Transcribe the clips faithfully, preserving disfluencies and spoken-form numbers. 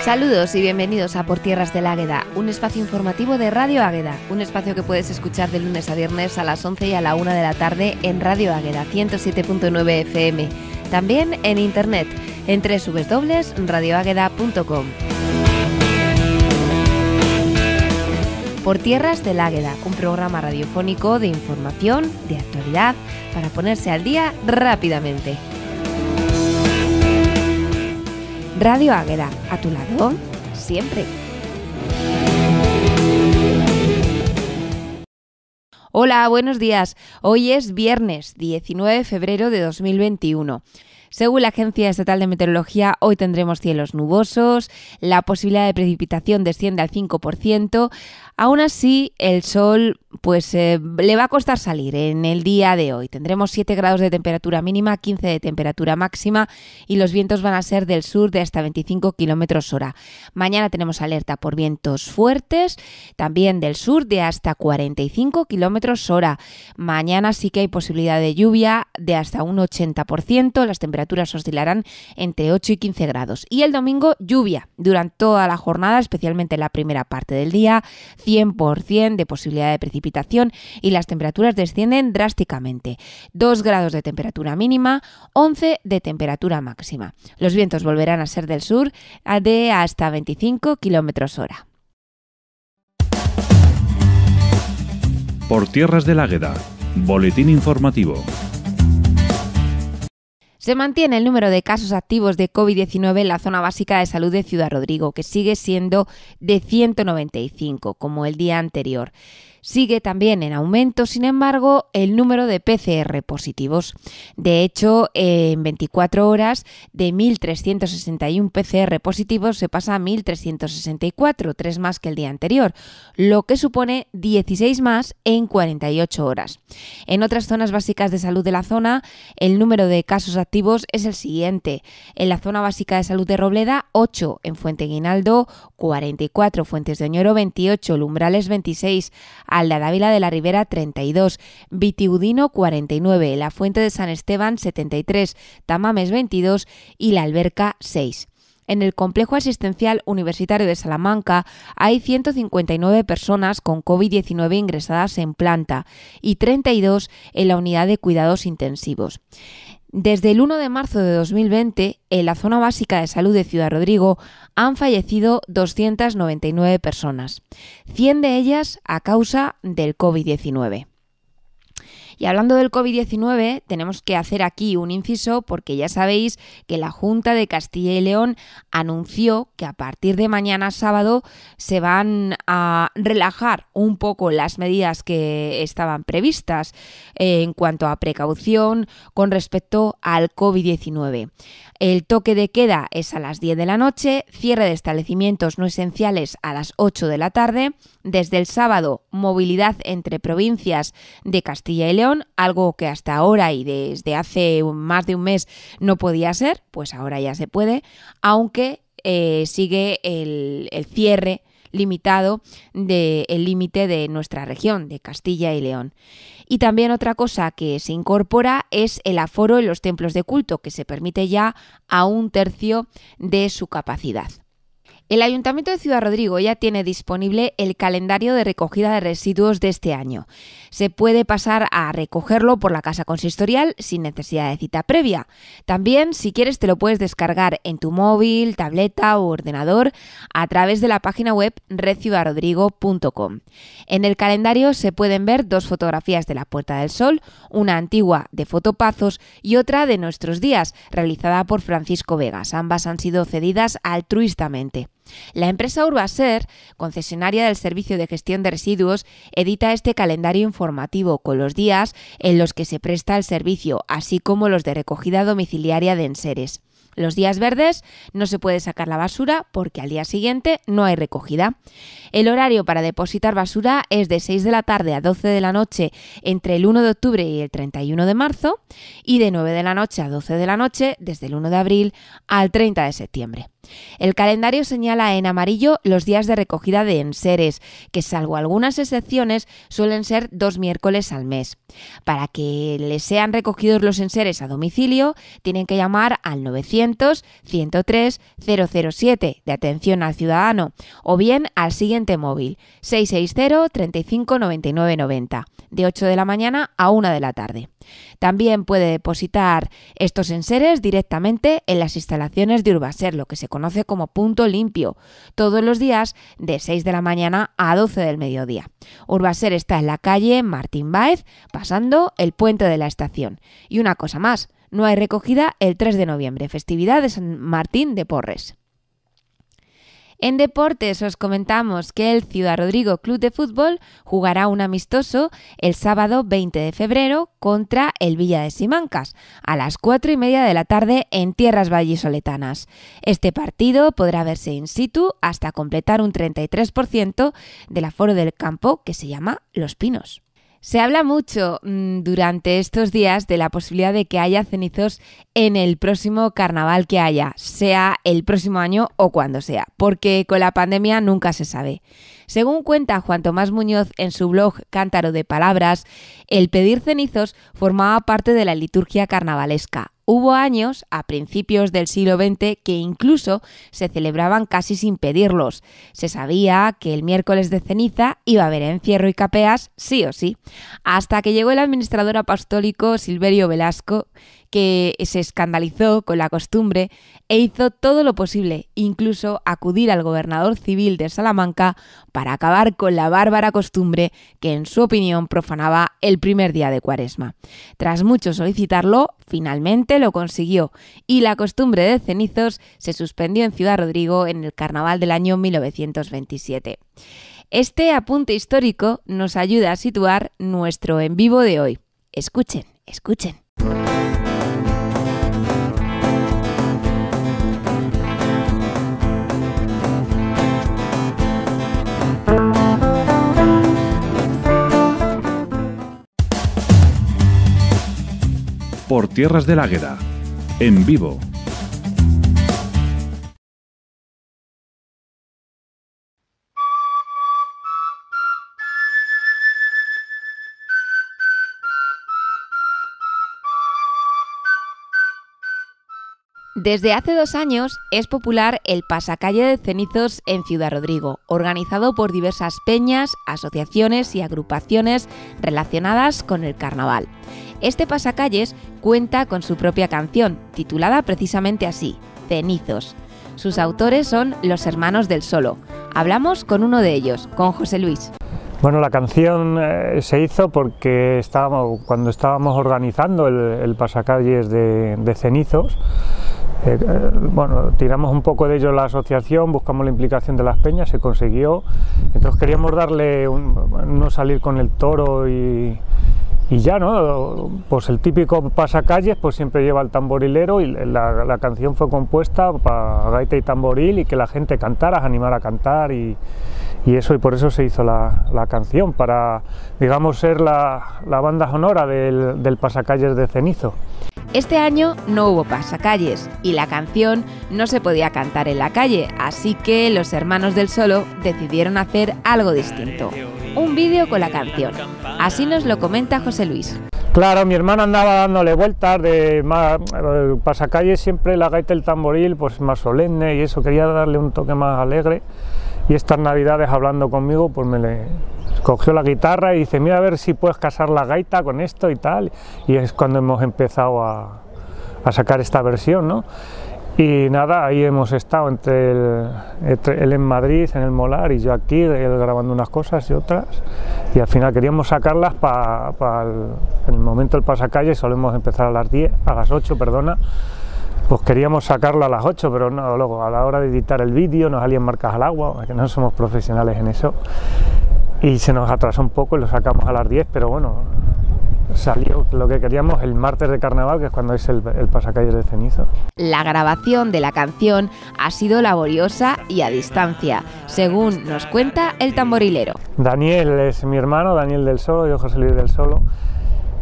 Saludos y bienvenidos a Por Tierras del Águeda, un espacio informativo de Radio Águeda, un espacio que puedes escuchar de lunes a viernes a las once y a la una de la tarde en Radio Águeda ciento siete punto nueve F M, también en internet en doble u doble u doble u punto radio águeda punto com. Por Tierras del Águeda, un programa radiofónico de información, de actualidad, para ponerse al día rápidamente. Radio Águeda, a tu lado, siempre. Hola, buenos días. Hoy es viernes diecinueve de febrero de dos mil veintiuno. Según la Agencia Estatal de Meteorología, hoy tendremos cielos nubosos, la posibilidad de precipitación desciende al cinco por ciento. Aún así, el sol pues eh, le va a costar salir en el día de hoy. Tendremos siete grados de temperatura mínima, quince de temperatura máxima y los vientos van a ser del sur de hasta veinticinco kilómetros hora. Mañana tenemos alerta por vientos fuertes, también del sur de hasta cuarenta y cinco kilómetros hora. Mañana sí que hay posibilidad de lluvia de hasta un ochenta por ciento, las temperaturas oscilarán entre ocho y quince grados. Y el domingo lluvia durante toda la jornada, especialmente en la primera parte del día, cien por ciento de posibilidad de precipitación y las temperaturas descienden drásticamente. dos grados de temperatura mínima, once de temperatura máxima. Los vientos volverán a ser del sur de hasta veinticinco kilómetros hora. Por Tierras del Águeda, boletín informativo. Se mantiene el número de casos activos de COVID diecinueve en la zona básica de salud de Ciudad Rodrigo, que sigue siendo de ciento noventa y cinco, como el día anterior. Sigue también en aumento, sin embargo, el número de P C R positivos. De hecho, en veinticuatro horas, de mil trescientos sesenta y uno P C R positivos se pasa a mil trescientos sesenta y cuatro, tres más que el día anterior, lo que supone dieciséis más en cuarenta y ocho horas. En otras zonas básicas de salud de la zona, el número de casos activos es el siguiente. En la zona básica de salud de Robleda, ocho, en Fuente Guinaldo, cuarenta y cuatro, Fuentes de Oñoro, veintiocho, Lumbrales, veintiséis, Alda Dávila de la Ribera, treinta y dos, Vitiudino, cuarenta y nueve, La Fuente de San Esteban, setenta y tres, Tamames, veintidós y La Alberca, seis. En el Complejo Asistencial Universitario de Salamanca hay ciento cincuenta y nueve personas con COVID diecinueve ingresadas en planta y treinta y dos en la unidad de cuidados intensivos. Desde el uno de marzo de dos mil veinte, en la zona básica de salud de Ciudad Rodrigo han fallecido doscientas noventa y nueve personas, cien de ellas a causa del COVID diecinueve. Y hablando del COVID diecinueve, tenemos que hacer aquí un inciso porque ya sabéis que la Junta de Castilla y León anunció que a partir de mañana sábado se van a relajar un poco las medidas que estaban previstas eh, en cuanto a precaución con respecto al COVID diecinueve. El toque de queda es a las diez de la noche, cierre de establecimientos no esenciales a las ocho de la tarde. Desde el sábado, movilidad entre provincias de Castilla y León, algo que hasta ahora y desde hace más de un mes no podía ser, pues ahora ya se puede, aunque eh, sigue el, el cierre limitado del límite de nuestra región, de Castilla y León. Y también otra cosa que se incorpora es el aforo en los templos de culto, que se permite ya a un tercio de su capacidad. El Ayuntamiento de Ciudad Rodrigo ya tiene disponible el calendario de recogida de residuos de este año. Se puede pasar a recogerlo por la casa consistorial sin necesidad de cita previa. También, si quieres, te lo puedes descargar en tu móvil, tableta o ordenador a través de la página web red ciudad rodrigo punto com. En el calendario se pueden ver dos fotografías de la Puerta del Sol, una antigua de Fotopazos y otra de nuestros días, realizada por Francisco Vegas. Ambas han sido cedidas altruistamente. La empresa Urbaser, concesionaria del servicio de gestión de residuos, edita este calendario informativo con los días en los que se presta el servicio, así como los de recogida domiciliaria de enseres. Los días verdes no se puede sacar la basura porque al día siguiente no hay recogida. El horario para depositar basura es de seis de la tarde a doce de la noche entre el uno de octubre y el treinta y uno de marzo y de nueve de la noche a doce de la noche desde el uno de abril al treinta de septiembre. El calendario señala en amarillo los días de recogida de enseres, que salvo algunas excepciones suelen ser dos miércoles al mes. Para que les sean recogidos los enseres a domicilio, tienen que llamar al novecientos, ciento tres, cero cero siete de atención al ciudadano o bien al siguiente móvil seis seis cero, treinta y cinco, noventa y nueve noventa de ocho de la mañana a una de la tarde. También puede depositar estos enseres directamente en las instalaciones de Urbaser, lo que se conoce como punto limpio, todos los días de seis de la mañana a doce del mediodía. Urbaser está en la calle Martín Báez, pasando el puente de la estación. Y una cosa más, no hay recogida el tres de noviembre, festividad de San Martín de Porres. En deportes os comentamos que el Ciudad Rodrigo Club de Fútbol jugará un amistoso el sábado veinte de febrero contra el Villa de Simancas a las cuatro y media de la tarde en tierras vallisoletanas. Este partido podrá verse in situ hasta completar un treinta y tres por ciento del aforo del campo que se llama Los Pinos. Se habla mucho mmm, durante estos días de la posibilidad de que haya cenizos en el próximo carnaval que haya, sea el próximo año o cuando sea, porque con la pandemia nunca se sabe. Según cuenta Juan Tomás Muñoz en su blog Cántaro de Palabras, el pedir cenizos formaba parte de la liturgia carnavalesca. Hubo años, a principios del siglo veinte, que incluso se celebraban casi sin pedirlos. Se sabía que el miércoles de ceniza iba a haber encierro y capeas sí o sí, hasta que llegó el administrador apostólico Silverio Velasco, que se escandalizó con la costumbre e hizo todo lo posible, incluso acudir al gobernador civil de Salamanca para acabar con la bárbara costumbre que, en su opinión, profanaba el primer día de Cuaresma. Tras mucho solicitarlo, finalmente lo consiguió y la costumbre de cenizos se suspendió en Ciudad Rodrigo en el carnaval del año mil novecientos veintisiete. Este apunte histórico nos ayuda a situar nuestro en vivo de hoy. Escuchen, escuchen. Por Tierras del Águeda, en vivo. Desde hace dos años es popular el pasacalle de cenizos en Ciudad Rodrigo, organizado por diversas peñas, asociaciones y agrupaciones relacionadas con el carnaval. Este pasacalles cuenta con su propia canción, titulada precisamente así, Cenizos. Sus autores son los Hermanos del Solo. Hablamos con uno de ellos, con José Luis. Bueno, la canción eh, se hizo porque estábamos, cuando estábamos organizando el, el pasacalles de, de cenizos, eh, eh, bueno, tiramos un poco de ello la asociación, buscamos la implicación de las peñas, se consiguió, entonces queríamos darle, un, no salir con el toro y, y ya, ¿no? Pues el típico pasacalles pues siempre lleva el tamborilero y la, la canción fue compuesta para gaita y tamboril y que la gente cantara, animara a cantar y Y eso, y por eso se hizo la, la canción, para, digamos, ser la, la banda sonora del, del pasacalles de Cenizo. Este año no hubo pasacalles y la canción no se podía cantar en la calle, así que los Hermanos del Solo decidieron hacer algo distinto, un vídeo con la canción. Así nos lo comenta José Luis. Claro, mi hermana andaba dándole vueltas de más, el pasacalles siempre la gaita y el tamboril pues más solemne y eso, quería darle un toque más alegre. Y estas navidades hablando conmigo pues me le cogió la guitarra y dice, mira a ver si puedes casar la gaita con esto y tal, y es cuando hemos empezado a, a sacar esta versión, ¿no? Y nada, ahí hemos estado entre, el, entre él en Madrid, en el Molar, y yo aquí, él grabando unas cosas y otras, y al final queríamos sacarlas para pa el, en el momento del pasacalles, solemos empezar a las diez, a las ocho, perdona, pues queríamos sacarlo a las ocho, pero no, luego a la hora de editar el vídeo nos salían marcas al agua, que no somos profesionales en eso, y se nos atrasó un poco y lo sacamos a las diez, pero bueno, salió lo que queríamos el martes de carnaval, que es cuando es el, el pasacalles de Cenizo. La grabación de la canción ha sido laboriosa y a distancia, según nos cuenta el tamborilero. Daniel es mi hermano, Daniel del Solo, yo José Luis del Solo.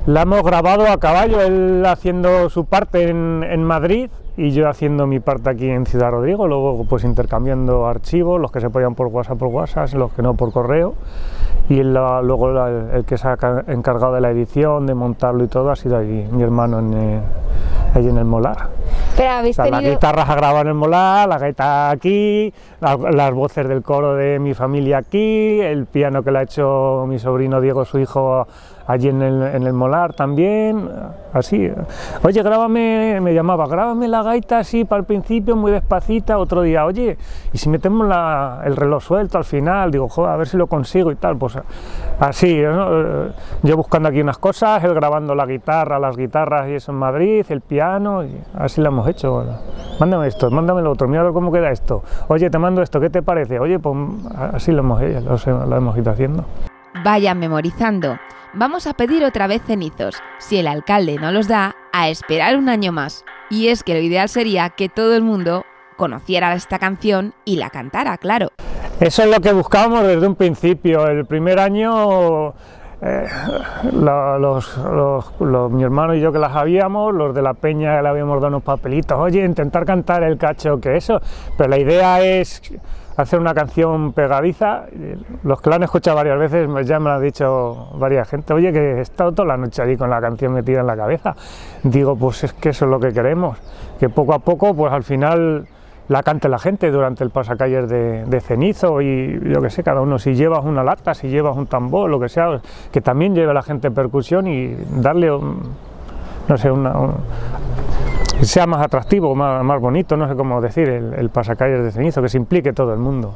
La hemos grabado a caballo, él haciendo su parte en, en Madrid y yo haciendo mi parte aquí en Ciudad Rodrigo, luego pues intercambiando archivos, los que se podían por WhatsApp por WhatsApp, los que no por correo, y la, luego la, el que se ha encargado de la edición, de montarlo y todo, ha sido ahí mi hermano en, eh, ahí en el Molar. Pero habéis o sea, tenido... Las guitarras ha grabado en el Molar, la gaita aquí, la, las voces del coro de mi familia aquí, el piano que le ha hecho mi sobrino Diego, su hijo, allí en el, en el Molar también, así. Oye, grábame, me llamaba, grábame la gaita así para el principio, muy despacita, otro día, oye, y si metemos la, el reloj suelto al final, digo, joder, a ver si lo consigo y tal, pues así, ¿no? Yo buscando aquí unas cosas, él grabando la guitarra, las guitarras y eso en Madrid, el piano, y así lo hemos hecho. Bueno, mándame esto, mándame lo otro, mira a ver cómo queda esto, oye, te mando esto, ¿qué te parece? Oye, pues así lo hemos, lo, lo hemos ido haciendo. Vayan memorizando. Vamos a pedir otra vez cenizos. Si el alcalde no los da, a esperar un año más. Y es que lo ideal sería que todo el mundo conociera esta canción y la cantara, claro. Eso es lo que buscábamos desde un principio. El primer año, eh, la, los, los, los, mi hermano y yo que la sabíamos, los de la peña que le habíamos dado unos papelitos, oye, intentar cantar el cacho que eso, pero la idea es hacer una canción pegadiza. Los que la han escuchado varias veces ya me lo ha dicho varias gente, oye, que he estado toda la noche allí con la canción metida en la cabeza. Digo, pues es que eso es lo que queremos, que poco a poco, pues al final la cante la gente durante el pasacalles de, de Cenizo, y yo que sé, cada uno, si llevas una lata, si llevas un tambor, lo que sea, que también lleve la gente percusión y darle un, no sé, una... Un, que sea más atractivo, más, más bonito, no sé cómo decir, el, el pasacalles de Cenizo, que se implique todo el mundo.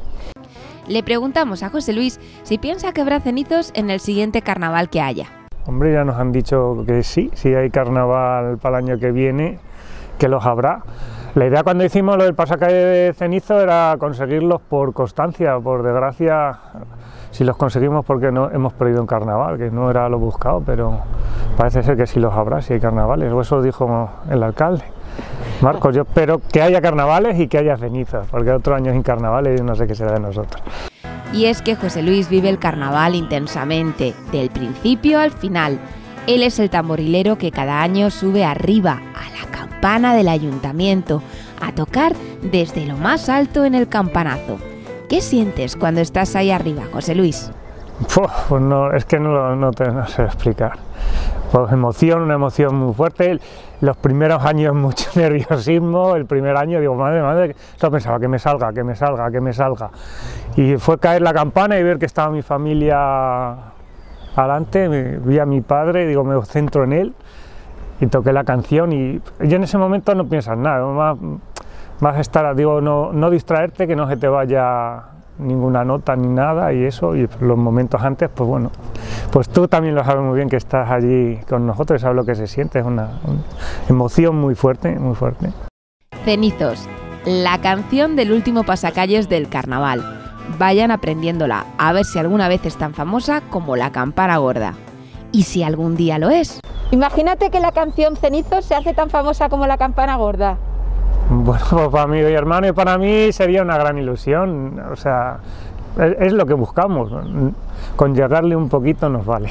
Le preguntamos a José Luis si piensa que habrá cenizos en el siguiente carnaval que haya. Hombre, ya nos han dicho que sí, si hay carnaval para el año que viene, que los habrá. La idea cuando hicimos lo del pasacalles de Cenizo era conseguirlos por constancia, por desgracia, si los conseguimos porque no hemos perdido un carnaval, que no era lo buscado, pero parece ser que sí los habrá, si hay carnavales, o eso dijo el alcalde. Marcos, yo espero que haya carnavales y que haya cenizas, porque otro año sin carnavales y no sé qué será de nosotros. Y es que José Luis vive el carnaval intensamente, del principio al final. Él es el tamborilero que cada año sube arriba, a la campana del ayuntamiento, a tocar desde lo más alto en el campanazo. ¿Qué sientes cuando estás ahí arriba, José Luis? Pues, pues no, es que no, no te no sé explicar. Pues emoción, una emoción muy fuerte. Los primeros años mucho nerviosismo. El primer año digo, madre, madre, yo pensaba que me salga, que me salga, que me salga. Y fue caer la campana y ver que estaba mi familia adelante. Vi a mi padre, digo, me centro en él y toqué la canción. Y yo en ese momento no piensas nada, más, más estar, digo, no, no distraerte, que no se te vaya ninguna nota ni nada, y eso, y los momentos antes, pues bueno, pues tú también lo sabes muy bien, que estás allí con nosotros, sabes lo que se siente, es una, una emoción muy fuerte, muy fuerte. Cenizos, la canción del último pasacalles del carnaval. Vayan aprendiéndola, a ver si alguna vez es tan famosa como la campana gorda. Y si algún día lo es. Imagínate que la canción Cenizos se hace tan famosa como la campana gorda. Bueno, pues para mi hermano y para mí sería una gran ilusión, o sea, es, es lo que buscamos, con llegarle un poquito nos vale.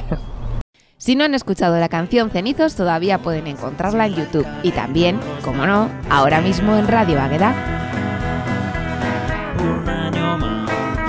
Si no han escuchado la canción Cenizos, todavía pueden encontrarla en YouTube y también, como no, ahora mismo en Radio Águeda. Un año más.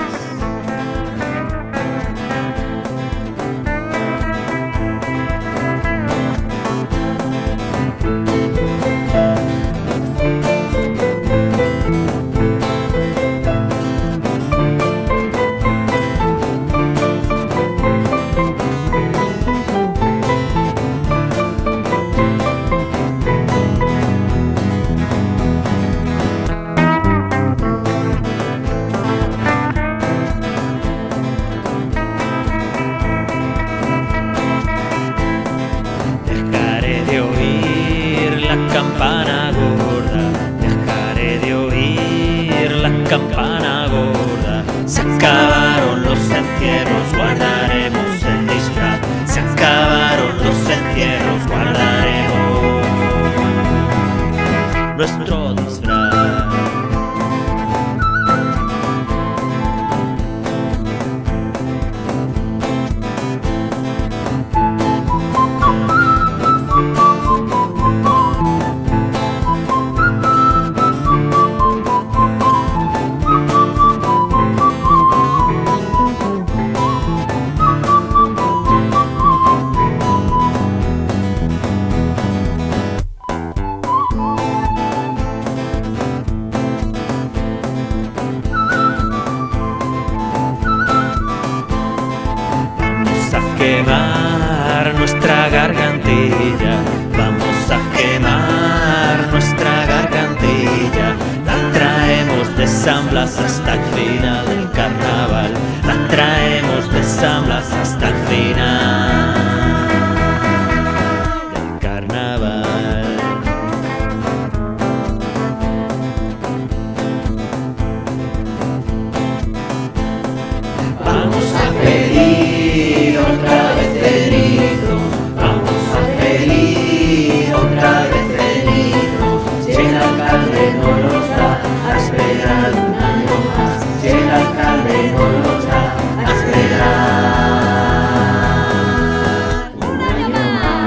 Campana gorda, dejaré de oír la campana gorda. Se acabaron los entierros, guardaremos el disfraz. Se acabaron los entierros, guardaremos nuestro disfraz. nuestra gargantilla, vamos a quemar nuestra gargantilla. La traemos de San Blas hasta el final del carnaval, la traemos de San Blas hasta el final del carnaval. Vamos a pedir otra vez cenitos, vamos a pedir otra vez cenitos. Si el alcalde no los da, a esperar un año más. Si el alcalde no los da, a esperar un año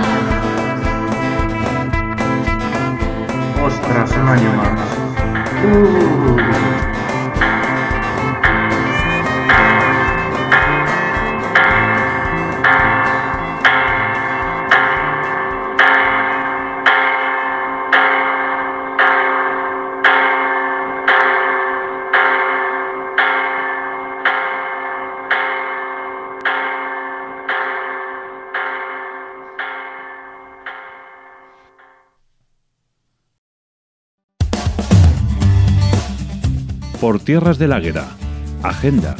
más. Ostras, un año más. Uh. Por Tierras del Águeda. Agenda.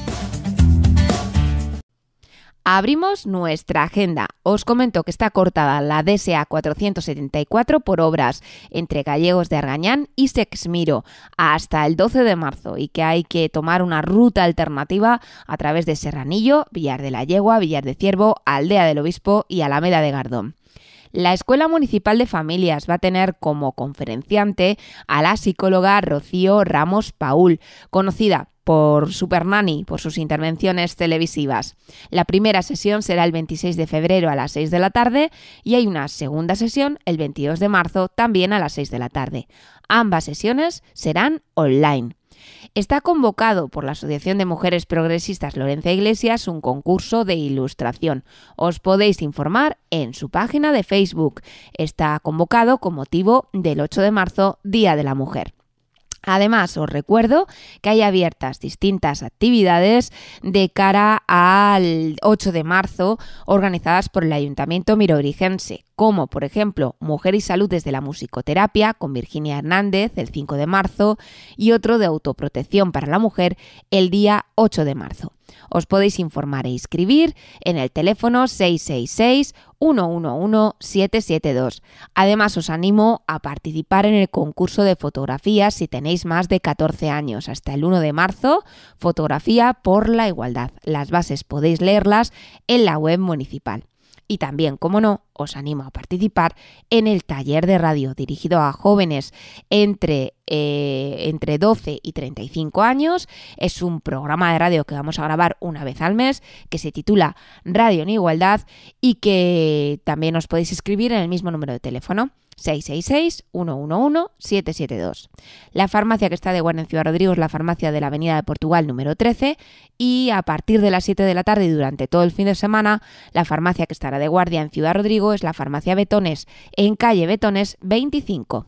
Abrimos nuestra agenda. Os comento que está cortada la D S A cuatrocientos setenta y cuatro por obras entre Gallegos de Argañán y Sexmiro hasta el doce de marzo y que hay que tomar una ruta alternativa a través de Serranillo, Villar de la Yegua, Villar de Ciervo, Aldea del Obispo y Alameda de Gardón. La Escuela Municipal de Familias va a tener como conferenciante a la psicóloga Rocío Ramos Paul, conocida por Supernani, por sus intervenciones televisivas. La primera sesión será el veintiséis de febrero a las seis de la tarde y hay una segunda sesión el veintidós de marzo también a las seis de la tarde. Ambas sesiones serán online. Está convocado por la Asociación de Mujeres Progresistas Lorencia Iglesias un concurso de ilustración. Os podéis informar en su página de Facebook. Está convocado con motivo del ocho de marzo, Día de la Mujer. Además, os recuerdo que hay abiertas distintas actividades de cara al ocho de marzo organizadas por el Ayuntamiento Mirogrigense, como por ejemplo Mujer y Salud desde la Musicoterapia con Virginia Hernández el cinco de marzo y otro de autoprotección para la mujer el día ocho de marzo. Os podéis informar e inscribir en el teléfono seis seis seis, uno uno uno, siete siete dos. Además, os animo a participar en el concurso de fotografías si tenéis más de catorce años. Hasta el uno de marzo, Fotografía por la Igualdad. Las bases podéis leerlas en la web municipal. Y también, como no, os animo a participar en el taller de radio dirigido a jóvenes entre, eh, entre doce y treinta y cinco años. Es un programa de radio que vamos a grabar una vez al mes que se titula Radio en Igualdad y que también os podéis inscribir en el mismo número de teléfono. seis seis seis, uno uno uno, siete siete dos. La farmacia que está de guardia en Ciudad Rodrigo es la farmacia de la Avenida de Portugal número trece y a partir de las siete de la tarde y durante todo el fin de semana la farmacia que estará de guardia en Ciudad Rodrigo es la farmacia Betones en calle Betones veinticinco.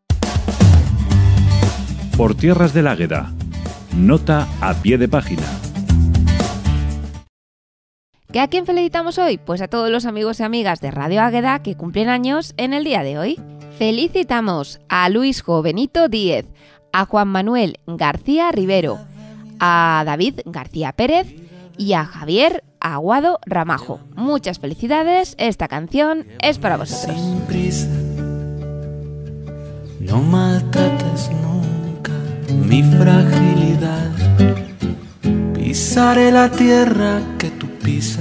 Por Tierras del Águeda. Nota a pie de página. ¿Que a quién felicitamos hoy? Pues a todos los amigos y amigas de Radio Águeda que cumplen años en el día de hoy. Felicitamos a Luis Jovenito Díez, a Juan Manuel García Rivero, a David García Pérez y a Javier Aguado Ramajo. Muchas felicidades, esta canción es para vosotros. Sin prisa, no maltrates nunca mi fragilidad. Pisaré la tierra que tú pisas,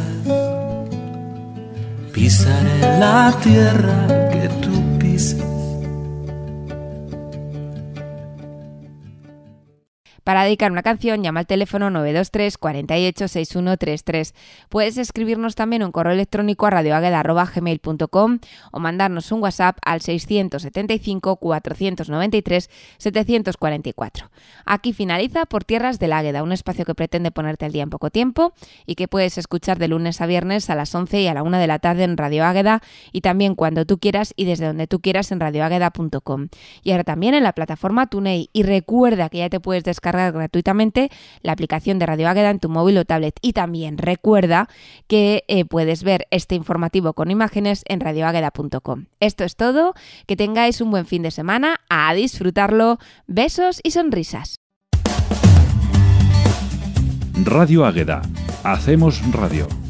pisaré la tierra que tú pisas. Para dedicar una canción, llama al teléfono nueve dos tres, cuatro ocho, seis uno tres tres. Puedes escribirnos también un correo electrónico a radioagueda arroba gmail punto com o mandarnos un WhatsApp al seiscientos setenta y cinco, cuatrocientos noventa y tres, setecientos cuarenta y cuatro. Aquí finaliza Por Tierras del Águeda, un espacio que pretende ponerte al día en poco tiempo y que puedes escuchar de lunes a viernes a las once y a la una de la tarde en Radio Águeda y también cuando tú quieras y desde donde tú quieras en radioagueda punto com. Y ahora también en la plataforma TuneIn. Y recuerda que ya te puedes descargar descargar gratuitamente la aplicación de Radio Águeda en tu móvil o tablet. Y también recuerda que eh, puedes ver este informativo con imágenes en radio águeda punto com. Esto es todo, que tengáis un buen fin de semana, a disfrutarlo, besos y sonrisas. Radio Águeda. Hacemos radio.